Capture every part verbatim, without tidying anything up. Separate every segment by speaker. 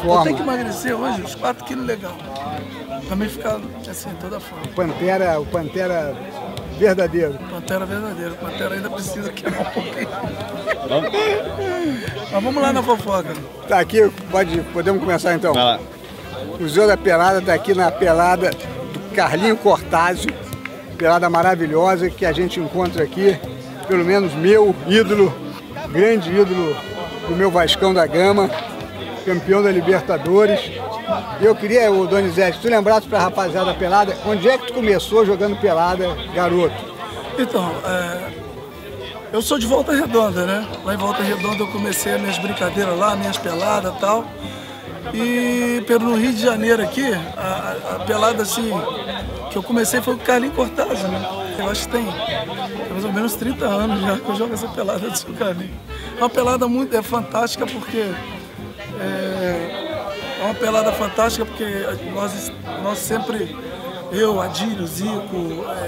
Speaker 1: forma.
Speaker 2: Eu tenho que emagrecer hoje uns quatro quilos legal. Também ficar assim, toda forma.
Speaker 1: O Pantera, o Pantera verdadeiro.
Speaker 2: Pantera verdadeiro. Pantera ainda precisa queimar um pouquinho. Mas vamos lá na fofoca.
Speaker 1: Tá aqui, pode, podemos começar então? Vai lá. O Museu da Pelada está aqui na pelada do Carlinho Cortázio. Pelada maravilhosa que a gente encontra aqui. Pelo menos meu ídolo, grande ídolo do meu Vascão da Gama, campeão da Libertadores. E eu queria, o Donizete, tu lembrasse para a rapaziada pelada, onde é que tu começou jogando pelada, garoto?
Speaker 2: Então, é, eu sou de Volta Redonda, né? Lá em Volta Redonda eu comecei as minhas brincadeiras lá, minhas peladas e tal. E pelo Rio de Janeiro aqui, a, a pelada assim, que eu comecei foi com o Carlinho Cortázio, né? Eu acho que tem, tem mais ou menos trinta anos já que eu jogo essa pelada do seu Carlinho. É uma pelada muito, é fantástica porque... É, é uma pelada fantástica porque nós, nós sempre, eu, Adílio, Zico, é,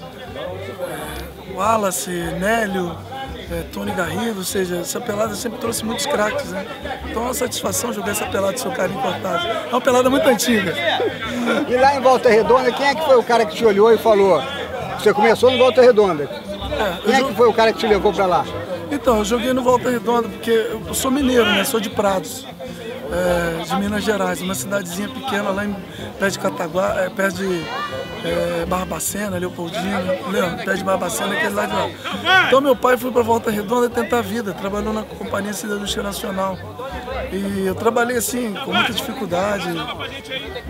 Speaker 2: é, Wallace, Nélio, é, Tony Garrido, ou seja, essa pelada sempre trouxe muitos craques, né? Então é uma satisfação jogar essa pelada do seu Carlinho Cortázio. É uma pelada muito antiga.
Speaker 1: E lá em Volta Redonda, quem é que foi o cara que te olhou e falou? Você começou no Volta Redonda. É, quem é que foi o cara que te levou pra lá?
Speaker 2: Então, eu joguei no Volta Redonda porque eu sou mineiro, né? Sou de Prados. É, de Minas Gerais, uma cidadezinha pequena lá em pé de Cataguá, é, pé de é, Barbacena, Leopoldina, Leandro, pé de Barbacena, aquele lá de lá. Então meu pai foi para Volta Redonda tentar a vida, trabalhou na Companhia Siderúrgica Nacional. E eu trabalhei assim, com muita dificuldade. É,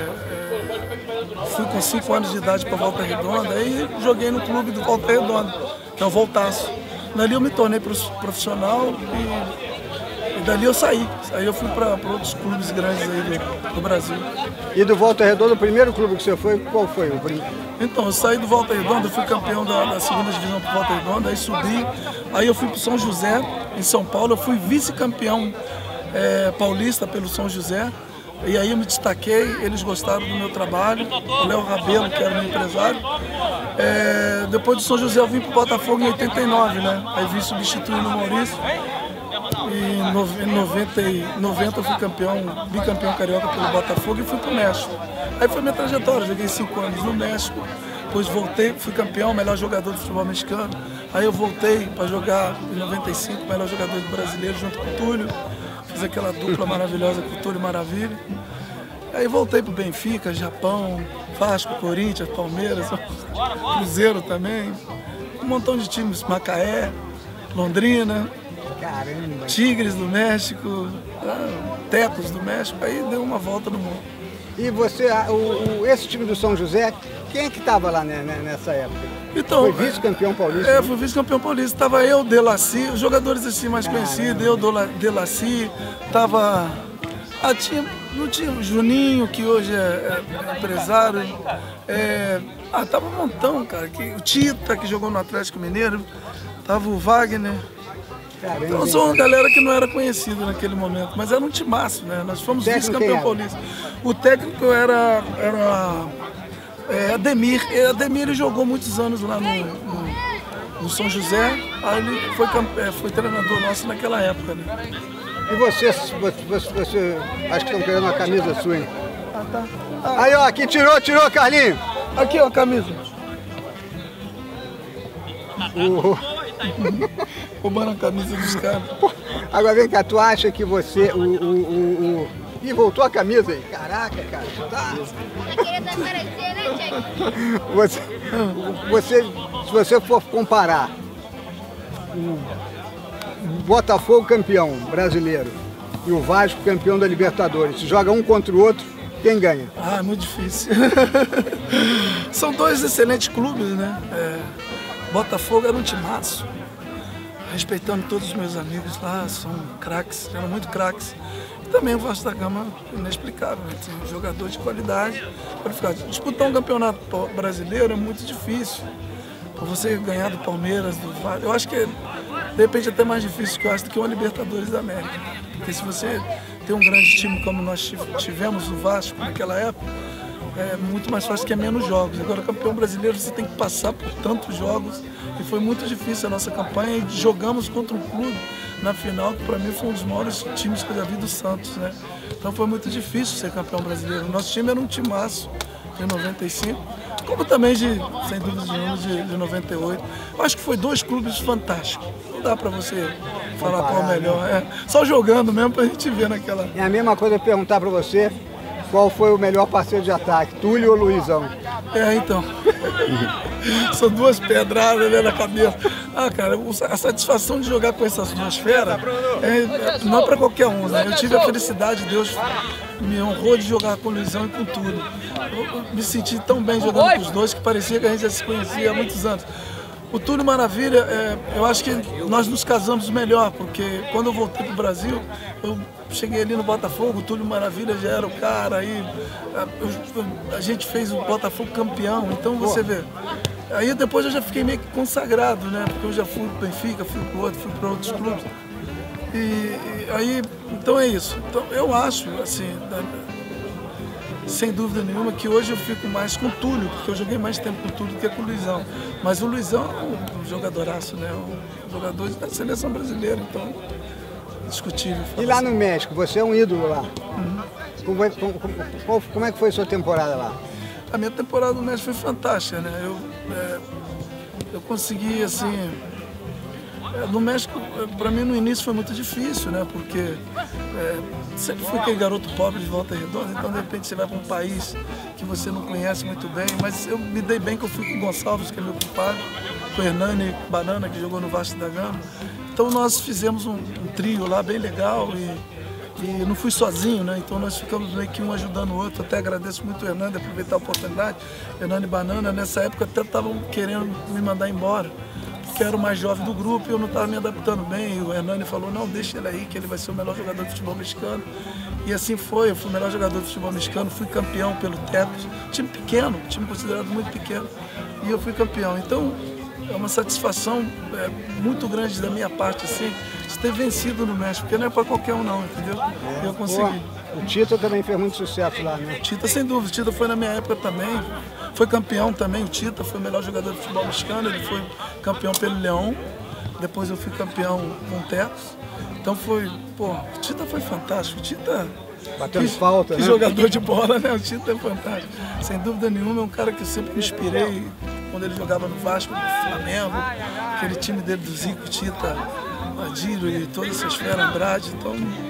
Speaker 2: é, fui com cinco anos de idade para Volta Redonda e joguei no clube do Volta Redonda, que é o Voltaço. Dali eu me tornei profissional e E dali eu saí, aí eu fui para outros clubes grandes aí do, do Brasil.
Speaker 1: E do Volta Redonda, o primeiro clube que você foi, qual foi? O primeiro?
Speaker 2: Então, eu saí do Volta Redonda, fui campeão da, da segunda divisão pro Volta Redonda, aí subi, aí eu fui pro São José, em São Paulo, eu fui vice-campeão é, paulista pelo São José, e aí eu me destaquei, eles gostaram do meu trabalho, o Léo Rabelo, que era meu empresário. É, depois do São José eu vim pro Botafogo em oitenta e nove, né? Aí vim substituindo o Maurício. E em noventa, noventa eu fui campeão, bicampeão carioca pelo Botafogo e fui pro México. Aí foi minha trajetória, joguei cinco anos no México, depois voltei, fui campeão, melhor jogador de futebol mexicano. Aí eu voltei para jogar em noventa e cinco, melhor jogador brasileiro junto com o Túlio. Fiz aquela dupla maravilhosa com o Túlio Maravilha. Aí voltei pro Benfica, Japão, Vasco, Corinthians, Palmeiras, Cruzeiro também. Um montão de times, Macaé, Londrina.
Speaker 1: Caramba.
Speaker 2: Tigres do México, Tecos do México, aí deu uma volta no mundo.
Speaker 1: E você, o, o, esse time do São José, quem é que estava lá né, nessa época?
Speaker 2: Então,
Speaker 1: foi vice-campeão paulista?
Speaker 2: É, fui vice-campeão paulista. Estava eu, Delacy, os jogadores assim mais Caramba. conhecidos, eu, Delacy, estava... Ah, tinha, não tinha o Juninho, que hoje é, é empresário. É, ah, tava um montão, cara. Que, o Tita, que jogou no Atlético Mineiro. Tava o Wagner.
Speaker 1: Caramba,
Speaker 2: então, sou uma galera que não era conhecida naquele momento, mas era um timaço, né? Nós fomos vice-campeão paulista. O técnico era, era é, Ademir. E Ademir ele jogou muitos anos lá no, no, no São José, aí ele foi, é, foi treinador nosso naquela época, né?
Speaker 1: E você, você, você acho que estão querendo uma camisa sua, hein?
Speaker 2: Ah, tá. Ah.
Speaker 1: Aí, ó, aqui tirou, tirou, Carlinho.
Speaker 2: Aqui, ó, a camisa.
Speaker 1: Uh.
Speaker 2: Roubando a camisa dos caras.
Speaker 1: Agora vem cá, tu acha que você, o... o, o, o... Ih, voltou a camisa aí. Caraca, cara, tá... Você, você, se você for comparar o Botafogo campeão brasileiro e o Vasco campeão da Libertadores, se joga um contra o outro, quem ganha?
Speaker 2: Ah, é muito difícil. São dois excelentes clubes, né? É, Botafogo era um timaço. Respeitando todos os meus amigos lá, são craques, eram muito craques. E também o Vasco da Gama, inexplicável, né? Tem um jogador de qualidade. Disputar um campeonato brasileiro é muito difícil. Para você ganhar do Palmeiras, do Vasco, eu acho que de repente é até mais difícil que eu acho do que uma Libertadores da América. Porque se você tem um grande time como nós tivemos o Vasco naquela época, é muito mais fácil que é menos jogos. Agora, campeão brasileiro, você tem que passar por tantos jogos. E foi muito difícil a nossa campanha. E jogamos contra um clube na final, que para mim foi um dos maiores times que eu já vi do Santos, né? Então foi muito difícil ser campeão brasileiro. Nosso time era um timaço de noventa e cinco, como também, de, sem dúvida nenhuma, de, de noventa e oito. Eu acho que foi dois clubes fantásticos. Não dá para você falar qual é o melhor. É, só jogando mesmo para a gente ver naquela...
Speaker 1: É a mesma coisa perguntar para você qual foi o melhor parceiro de ataque, Túlio ou Luizão?
Speaker 2: É, então. São duas pedradas, né, na cabeça. Ah, cara, a satisfação de jogar com essas duas feras é, não é para qualquer um, né? Eu tive a felicidade, Deus me honrou de jogar com o Luizão e com Túlio. Eu me senti tão bem jogando com os dois que parecia que a gente já se conhecia há muitos anos. O Túlio Maravilha, é, eu acho que nós nos casamos melhor, porque quando eu voltei para o Brasil, eu cheguei ali no Botafogo, o Túlio Maravilha já era o cara, aí a, a gente fez o Botafogo campeão, então você vê. Aí depois eu já fiquei meio que consagrado, né? Porque eu já fui para o Benfica, fui para o outro, fui para outros clubes. E, e aí, então é isso. Então eu acho, assim, sem dúvida nenhuma, que hoje eu fico mais com o Túlio, porque eu joguei mais tempo com o Túlio do que com o Luizão. Mas o Luizão é um jogadoraço, né? Um jogador da seleção brasileira, então, discutível.
Speaker 1: E lá no México, você é um ídolo lá. Uhum. Como, é, como, como, como é que foi a sua temporada lá?
Speaker 2: A minha temporada no México foi fantástica, né? Eu, é, eu consegui, assim... No México, para mim, no início foi muito difícil, né? Porque é, sempre fui aquele garoto pobre de Volta Redonda, então de repente você vai para um país que você não conhece muito bem, mas eu me dei bem que eu fui com o Gonçalves, que é meu compadre, com o Hernani Banana, que jogou no Vasco da Gama. Então nós fizemos um, um trio lá bem legal e, e não fui sozinho, né? Então nós ficamos meio que um ajudando o outro. Até agradeço muito o Hernani, aproveitar a oportunidade. Hernani Banana, nessa época até estavam querendo me mandar embora, que era o mais jovem do grupo e eu não estava me adaptando bem. E o Hernani falou, não, deixa ele aí, que ele vai ser o melhor jogador de futebol mexicano. E assim foi, eu fui o melhor jogador de futebol mexicano, fui campeão pelo Tecos, time pequeno, time considerado muito pequeno, e eu fui campeão. Então, é uma satisfação é, muito grande da minha parte, assim, de ter vencido no México, porque não é para qualquer um não, entendeu? E eu consegui.
Speaker 1: Pô, o Tita também fez muito sucesso lá, né?
Speaker 2: O Tita, sem dúvida, o Tita foi na minha época também. Foi campeão também, o Tita foi o melhor jogador de futebol mexicano, ele foi campeão pelo Leão, depois eu fui campeão com o Tecos. Então foi, pô, o Tita foi fantástico, o Tita...
Speaker 1: Batendo falta,
Speaker 2: que
Speaker 1: né?
Speaker 2: jogador de bola, né? O Tita é fantástico. Sem dúvida nenhuma, é um cara que eu sempre me inspirei quando ele jogava no Vasco, no Flamengo, aquele time dele do Zico, Tita, Adílio e todas essas feras, Andrade, então...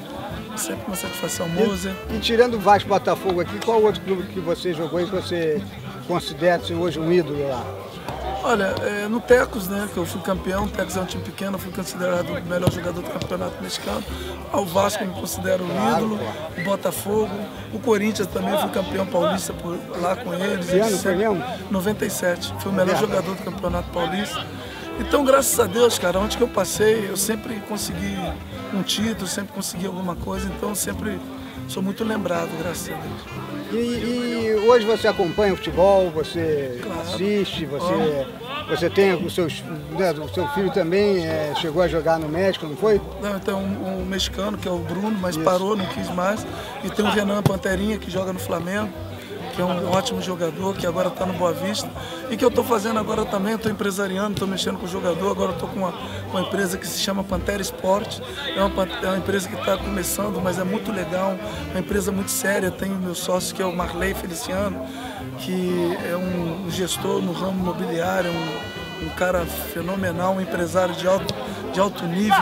Speaker 2: Sempre uma satisfação, Moser.
Speaker 1: E, e tirando o Vasco Botafogo aqui, qual outro clube que você jogou e que você considera ser hoje um ídolo lá?
Speaker 2: Olha, é, no Tecos, né, que eu fui campeão, o Tecos é um time pequeno, eu fui considerado o melhor jogador do campeonato mexicano. Ao Vasco eu me considero um ídolo, o Botafogo, o Corinthians também, eu fui campeão paulista por, lá com eles.
Speaker 1: Que ano foi mesmo?
Speaker 2: noventa e sete, fui o melhor jogador do campeonato paulista. Então, graças a Deus, cara, onde que eu passei, eu sempre consegui um título, sempre consegui alguma coisa, então sempre sou muito lembrado, graças a Deus.
Speaker 1: E, e hoje você acompanha o futebol, você
Speaker 2: Claro.
Speaker 1: assiste, você, você tem os seus, né, o seu filho também é, chegou a jogar no México, não foi?
Speaker 2: Não, tem um, um mexicano que é o Bruno, mas Isso. parou, não quis mais. E tem o Renan Panterinha, que joga no Flamengo, que é um ótimo jogador, que agora está no Boa Vista. E que eu estou fazendo agora também, estou empresariando, estou mexendo com o jogador, agora estou com uma, uma empresa que se chama Pantera Esporte. É uma, é uma empresa que está começando, mas é muito legal, uma empresa muito séria. Tem o meu sócio, que é o Marley Feliciano, que é um gestor no ramo imobiliário, um, um cara fenomenal, um empresário de alto, de alto nível.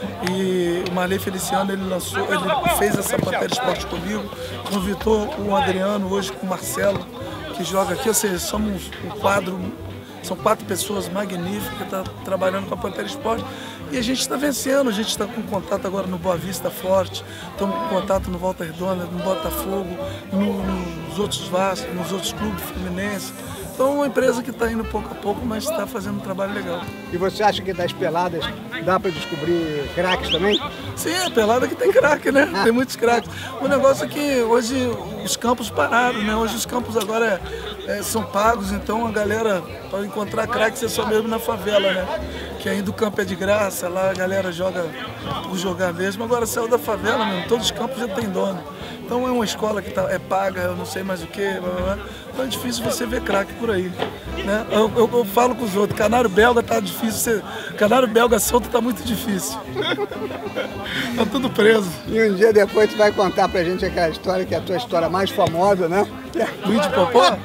Speaker 2: E o Marley Feliciano, ele lançou, ele fez essa Pantera Esporte comigo, convidou o Adriano hoje com o Marcelo, que joga aqui, ou seja, somos um quadro, são quatro pessoas magníficas que estão trabalhando com a Pantera Esporte e a gente está vencendo, a gente está com contato agora no Boa Vista Forte, estamos com contato no Volta Redonda, no Botafogo, no, nos outros Vasco, nos outros clubes Fluminense. Então é uma empresa que está indo pouco a pouco, mas está fazendo um trabalho legal.
Speaker 1: E você acha que das peladas dá para descobrir craques também?
Speaker 2: Sim, a pelada que tem craque, né? Tem muitos craques. O negócio é que hoje os campos pararam, né? Hoje os campos agora é, é, são pagos, então a galera, para encontrar craques, é só mesmo na favela, né? Que ainda o campo é de graça, lá a galera joga por jogar mesmo. Agora saiu da favela, mesmo, todos os campos já tem dono. Então é uma escola que tá, é paga, eu não sei mais o que, então é difícil você ver craque por aí. Né? Eu, eu, eu falo com os outros, canário belga tá difícil, você, canário belga solto tá muito difícil. Tá tudo preso.
Speaker 1: E um dia depois tu vai contar pra gente aquela história que é a tua história mais famosa, né?
Speaker 2: Do Índio Popó?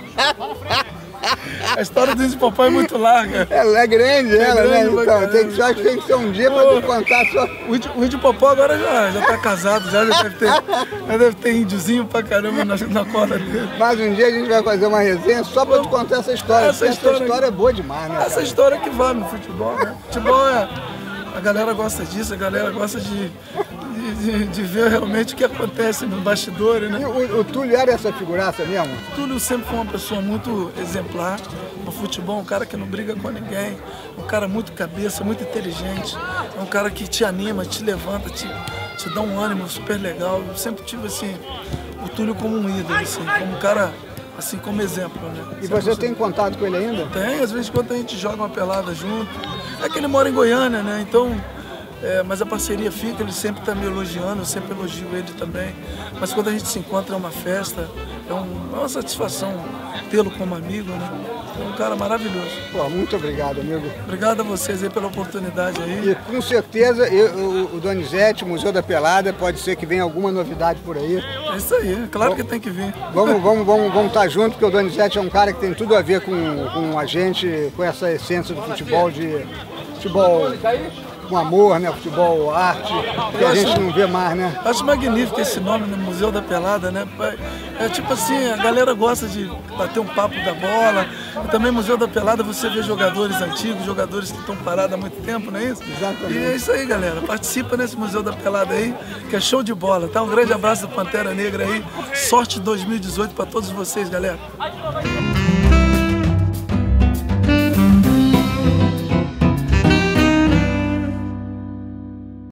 Speaker 2: A história do Índio Popó é muito larga.
Speaker 1: Ela é grande,
Speaker 2: é
Speaker 1: ela,
Speaker 2: grande,
Speaker 1: né? Então, tem que, só que tem que ser um dia pra tu contar só.
Speaker 2: O Índio, o Índio Popó agora já, já tá casado, já, já, deve ter, já deve ter índiozinho pra caramba na, na corda dele.
Speaker 1: Mas um dia a gente vai fazer uma resenha só pra tu contar essa história.
Speaker 2: Essa, história,
Speaker 1: essa história é boa demais, né?
Speaker 2: Essa
Speaker 1: cara?
Speaker 2: história que vale no futebol, né? Futebol é. A galera gosta disso, a galera gosta de, de, de ver realmente o que acontece no bastidor, né?
Speaker 1: E o, o Túlio era essa figuraça mesmo?
Speaker 2: O Túlio sempre foi uma pessoa muito exemplar no futebol, um cara que não briga com ninguém, um cara muito cabeça, muito inteligente, um cara que te anima, te levanta, te, te dá um ânimo super legal. Eu sempre tive assim, o Túlio como um ídolo, assim, como um cara, assim, como exemplo, né?
Speaker 1: E você tem contato com ele ainda?
Speaker 2: Tem, às vezes quando a gente joga uma pelada junto. É que ele mora em Goiânia, né? Então, é, mas a parceria fica, ele sempre está me elogiando, eu sempre elogio ele também. Mas quando a gente se encontra é uma festa, é, um, é uma satisfação tê-lo como amigo, né? É um cara maravilhoso.
Speaker 1: Pô, muito obrigado, amigo.
Speaker 2: Obrigado a vocês aí pela oportunidade aí.
Speaker 1: E com certeza eu, o, o Donizete, o Museu da Pelada, pode ser que venha alguma novidade por aí.
Speaker 2: É isso aí, claro Bom, que tem que vir.
Speaker 1: Vamos, vamos, vamos, vamos estar juntos, porque o Donizete é um cara que tem tudo a ver com, com a gente, com essa essência do futebol, de futebol com amor, né? Futebol, arte, que a gente não vê mais, né?
Speaker 2: Acho magnífico esse nome no Museu da Pelada, né? É tipo assim, a galera gosta de bater um papo da bola. E também Museu da Pelada você vê jogadores antigos, jogadores que estão parados há muito tempo, não é isso?
Speaker 1: Exatamente.
Speaker 2: E é isso aí, galera. Participa nesse Museu da Pelada aí, que é show de bola, tá? Um grande abraço do Pantera Negra aí. Sorte dois mil e dezoito para todos vocês, galera.